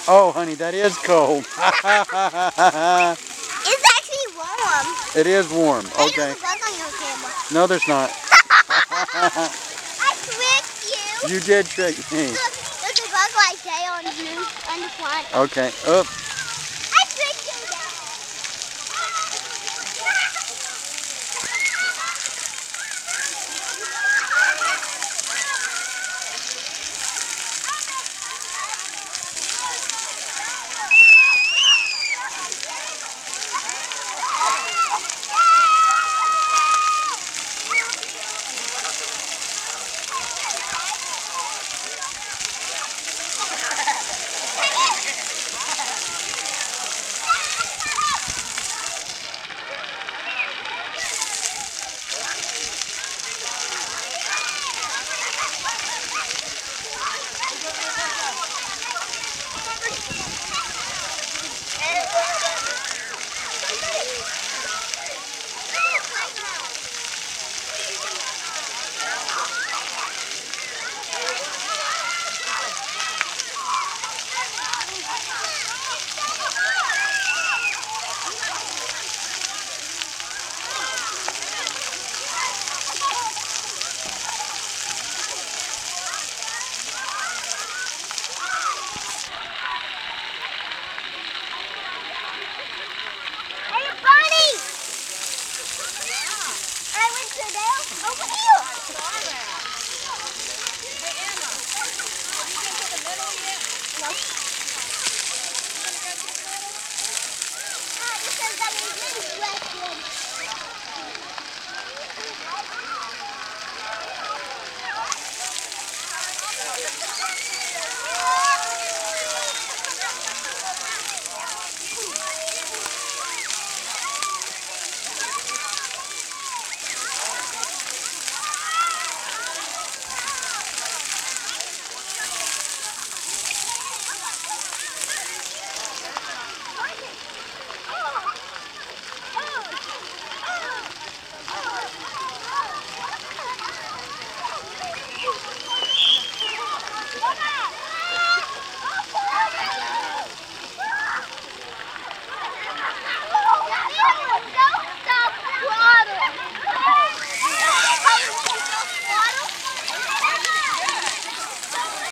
Oh, honey, that is cold. It's actually warm. It is warm. Hey, Okay. there's a bug on your camera. No, there's not. I tricked you. You did trick me. Look, there's a bug right there on the front. Okay. Oops.